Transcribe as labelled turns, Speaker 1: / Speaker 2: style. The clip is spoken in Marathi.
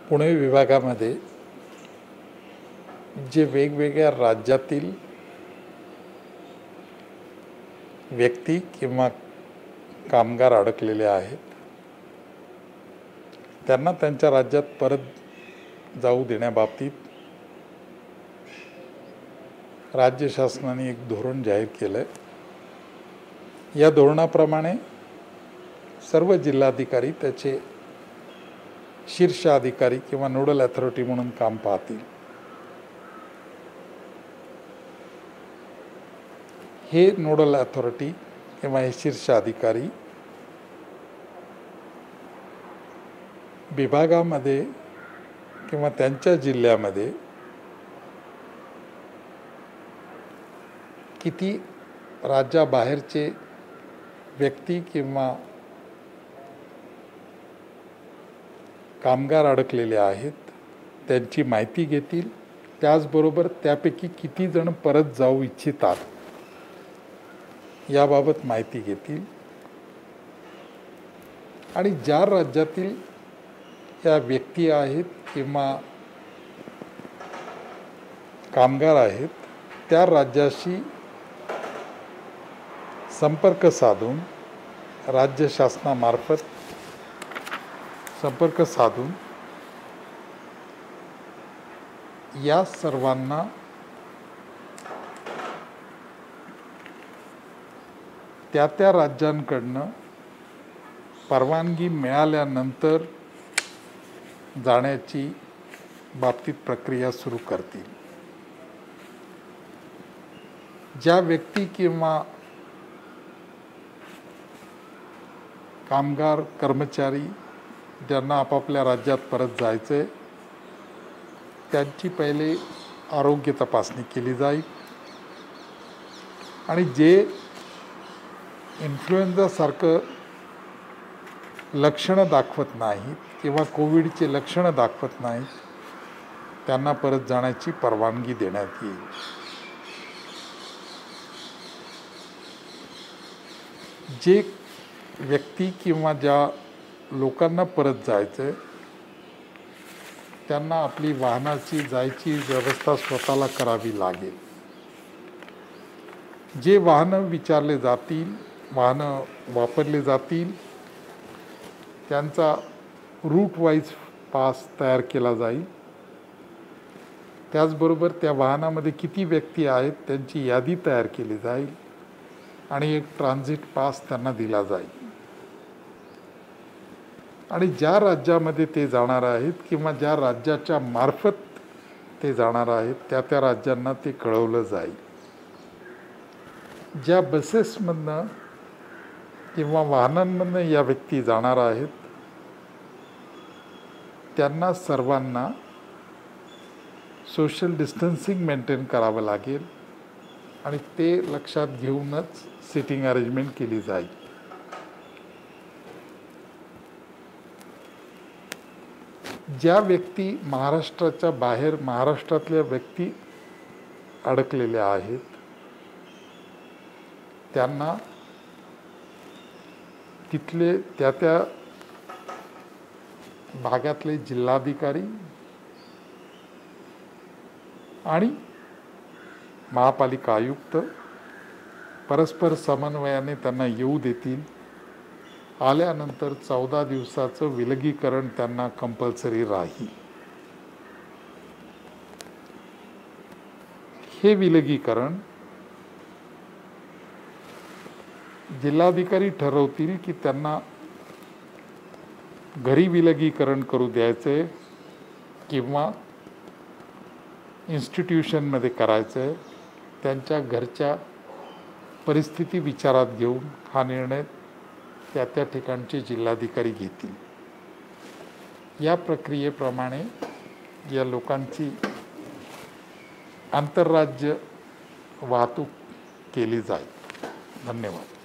Speaker 1: पुणे विभागामध्ये जे वेगवेगळ्या राज्यातील व्यक्ती किंवा कामगार अडकलेले आहेत, त्यांना त्यांच्या राज्यात परत जाऊ देण्याबाबतीत राज्य शासनाने एक धोरण जाहीर केलं. या धोरणाप्रमाणे सर्व जिल्हाधिकारी त्याचे शीर्ष अधिकारी किंवा नोडल अथॉरिटी म्हणून काम पाहतील. हे नोडल अथॉरिटी किंवा हे शीर्ष अधिकारी विभागामध्ये किंवा त्यांच्या जिल्ह्यामध्ये किती राज्याबाहेरचे व्यक्ती किंवा कामगार अडकलेले आहेत त्यांची माहिती घेतील. त्याचबरोबर त्यापैकी किती जण परत जाऊ इच्छितात याबाबत माहिती घेतील. आणि ज्या राज्यातील या व्यक्ती आहेत किंवा कामगार आहेत त्या राज्याशी संपर्क साधून राज्य शासनामार्फत संपर्क साधून या सर्वांना त्या त्या राज्यांकडनं परवानगी मिळाल्यानंतर जाण्याची बाबतीत प्रक्रिया सुरू करतील. ज्या व्यक्ती किंवा कामगार कर्मचारी ज्यांना आपापल्या राज्यात परत जायचे त्यांची पहिले आरोग्य तपासणी केली जाईल. आणि जे इन्फ्लुएन्झासारखं लक्षणं दाखवत नाहीत किंवा कोविडचे लक्षणं दाखवत नाहीत त्यांना परत जाण्याची परवानगी देण्यात येईल. जे व्यक्ती किंवा ज्या लोकांना परत जायचं त्यांना आपली वाहनाची जायची व्यवस्था स्वतःला करावी लागेल. जे वाहनं विचारले जातील, वाहनं वापरले जातील त्यांचा रूट वाईज पास तयार केला जाईल. त्याचबरोबर त्या वाहनामध्ये किती व्यक्ती आहेत त्यांची यादी तयार केली जाईल आणि एक ट्रान्झिट पास त्यांना दिला जाईल. आणि ज्या राज्यामध्ये ते जाणार आहेत किंवा ज्या राज्याच्या मार्फत ते जाणार आहेत त्या त्या राज्यांना ते कळवलं जाईल. ज्या बसेसमधनं किंवा वाहनांमधनं या व्यक्ती जाणार आहेत त्यांना सर्वांना सोशल डिस्टन्सिंग मेंटेन करावं लागेल आणि ते लक्षात घेऊनच सिटिंग अरेंजमेंट केली जाईल. ज्या व्यक्ती महाराष्ट्राच्या बाहेर महाराष्ट्रातल्या व्यक्ती अडकलेल्या आहेत त्यांना तिथले त्या त्या भागातले जिल्हाधिकारी आणि महापालिका आयुक्त परस्पर समन्वयाने त्यांना येऊ देतील. आल्यानंतर 14 दिवसाचं विलगीकरण त्यांना कंपल्सरी राहील. हे विलगीकरण जिल्हाधिकारी ठरवतील की त्यांना घरी विलगीकरण करू द्यायचे किंवा इन्स्टिट्यूशनमध्ये करायचं. त्यांच्या घरच्या परिस्थिती विचारात घेऊन हा निर्णय त्या त्या ठिकाणचे जिल्हाधिकारी घेतील. या प्रक्रियेप्रमाणे या लोकांची आंतरराज्य वाहतूक केली जाईल. धन्यवाद.